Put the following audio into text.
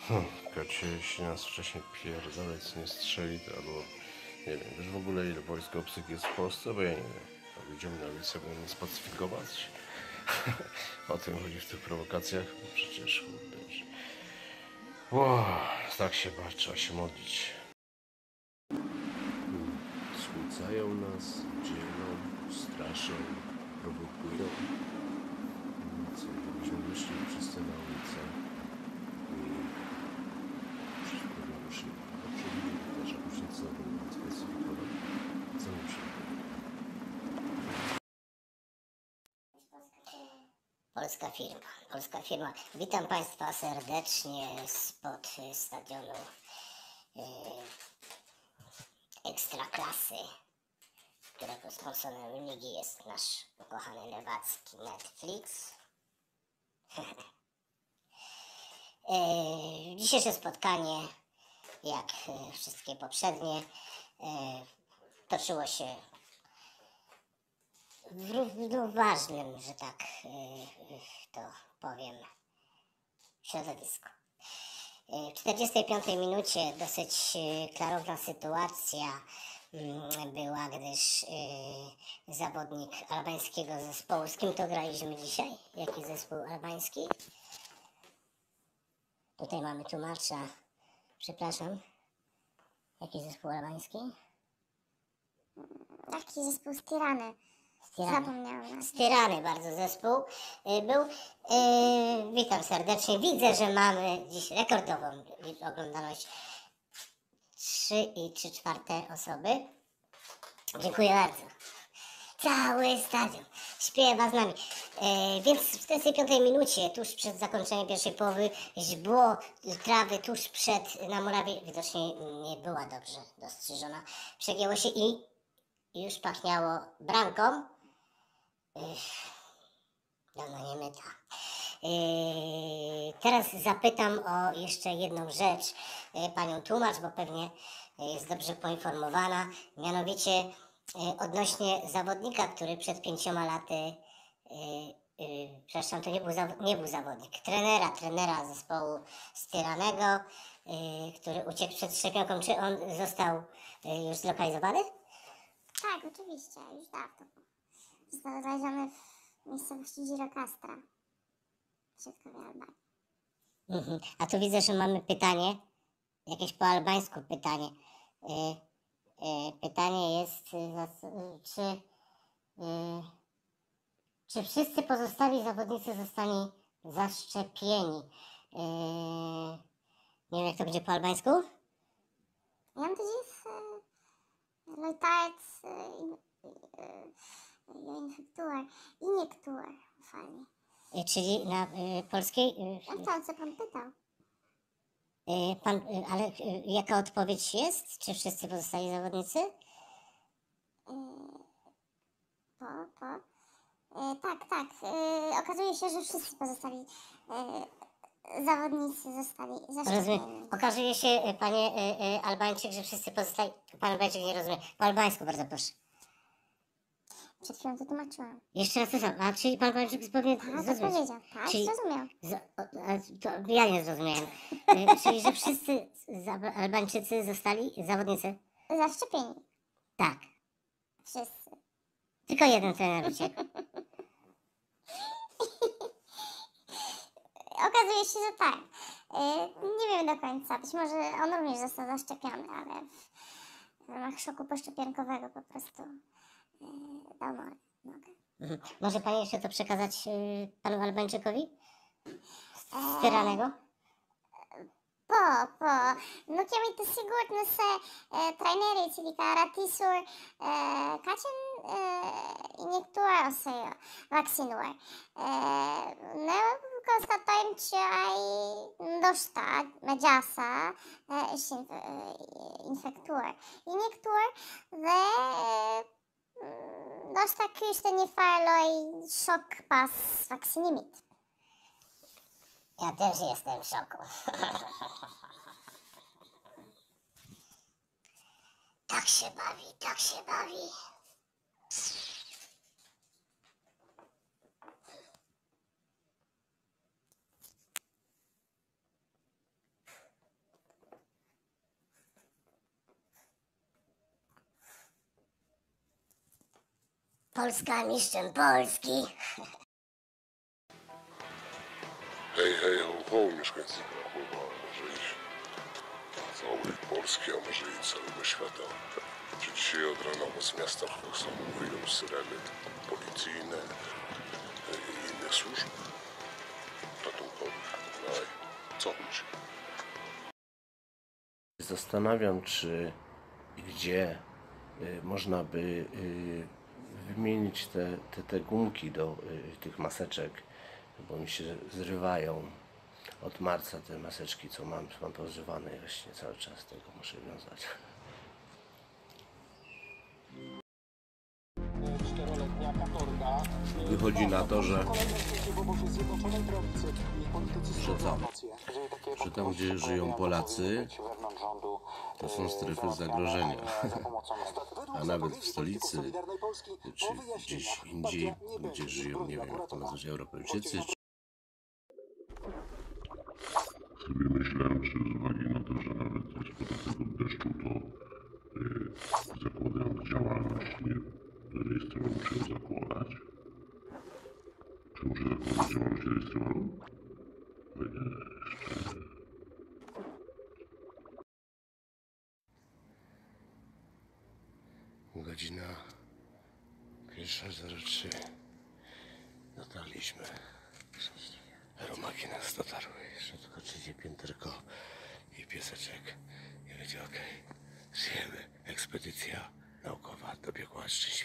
Kocie, jeśli nas wcześniej pierdolec nie strzeli, to albo nie wiem, wiesz w ogóle ile wojsk obcych jest w Polsce, bo ja nie wiem. A ludziom na ulicę będą nas spacyfikować. O tym chodzi w tych prowokacjach. No przecież wiesz. Wow, tak się bać, trzeba się modlić. Skłócają nas, dzielą, straszą, prowokują. Co, żebyśmy wyszli wszyscy na ulicę i wszystko ruszyli. Dobrze widzimy też, a później co będą spacyfikować. Co mi się Polska firma. Witam Państwa serdecznie spod stadionu Ekstraklasy, którego sponsorem ligi jest nasz ukochany lewacki Netflix. Dzisiejsze spotkanie, jak wszystkie poprzednie, toczyło się w równoważnym, że tak to powiem, środowisku. W 45 minucie dosyć klarowna sytuacja była, gdyż zawodnik albańskiego zespołu, z kim to graliśmy dzisiaj? Jaki zespół albański? Tutaj mamy tłumacza, przepraszam. Jaki zespół albański? Taki zespół z Tirany. Zapomniałam. Z Tirany bardzo zespół był. Witam serdecznie. Widzę, że mamy dziś rekordową oglądalność 3,3 osoby. Dziękuję bardzo. Cały stadion śpiewa z nami. Więc w 45 minucie, tuż przed zakończeniem pierwszej połowy, źdźbło trawy tuż przed na murawie widocznie nie była dobrze dostrzeżona. Przegięło się i już pachniało bramką. Dawno nie myta. Teraz zapytam o jeszcze jedną rzecz panią tłumacz, bo pewnie jest dobrze poinformowana. Mianowicie odnośnie zawodnika, który przed 5 laty, przepraszam, to nie był zawodnik, trenera zespołu z Tyranego, który uciekł przed szczepionką. Czy on został już zlokalizowany? Tak, oczywiście, już dawno. Został znaleziony w miejscowości Girokastra w środkowej Albanii. A tu widzę, że mamy pytanie, jakieś po albańsku pytanie. Pytanie jest, czy wszyscy pozostali zawodnicy zostali zaszczepieni? Nie wiem, jak to będzie po albańsku? Ja mam gdzieś lojtajec injektur. Fajnie. Czyli na polskiej? Jak to, co pan pytał? Ale jaka odpowiedź jest? Czy wszyscy pozostali zawodnicy? Tak. Okazuje się, że wszyscy pozostali zawodnicy zostali zaszczepieni. Rozumiem. Okazuje się, panie Albańczyk, że wszyscy pozostali... Pan Albańczyk nie rozumie. Po albańsku bardzo proszę. Przed chwilą to tłumaczyłam. Jeszcze raz to samo. A czyli pan Albańczyk powinien Tak, zrozumieć? powiedział. Tak, Czyli- zrozumiał. To ja nie zrozumiałem. Czyli, że wszyscy Albańczycy zostali zawodnicy? Zaszczepieni. Tak. Wszyscy. Tylko jeden trener uciekł. Okazuje się, że tak. Nie wiem do końca. Być może on również został zaszczepiony, ale w ramach szoku poszczepionkowego po prostu dał nogę. Może pani jeszcze to przekazać panu Albańczykowi? Z Tyranego? Nu kemi të sigurt nëse trajneri i cili ka ratisur ka qenë injektuar ose jo, vaksinuar. Ne konstatojmë që ai ndoshta me gjasa është infektuar, injektuar dhe ndoshta ky ishte një farë lloj shok pas vaksinimit. Ja też jestem w szoku. Tak się bawi, tak się bawi. Polska mistrzem Polski. Hej, hej, ho, ho, mieszkańcy Krakowa, może i całej Polski, a może i całego świata. Czy dzisiaj od rana was w miastach tak samo wyją syreny policyjne i innych służb ratunkowych? No i co chodzi? Zastanawiam, czy i gdzie można by wymienić te gumki do tych maseczek, bo mi się zrywają. Od marca te maseczki, co mam poużywane właśnie cały czas, tego muszę wiązać. Wychodzi na to, że tam, gdzie żyją Polacy, to są strefy zagrożenia. A nawet w stolicy, czy gdzieś indziej, gdzie żyją, nie wiem jak to nazwać, Europejczycy, Sobie myślałem, czy z uwagi na to, że nawet spod tego deszczu, to zakładając działalność, nie rejestrowaną muszę ją zakładać. Czy muszę zakładać działalność rejestrowaną? Jeszcze nie. godzina 1:03. Dotarliśmy. Aeromaki nas dotarły. Jeszcze tylko trzecie pięterko i pieseczek. I będzie okej. Żyjemy. Ekspedycja naukowa dobiegła szczęśliwie.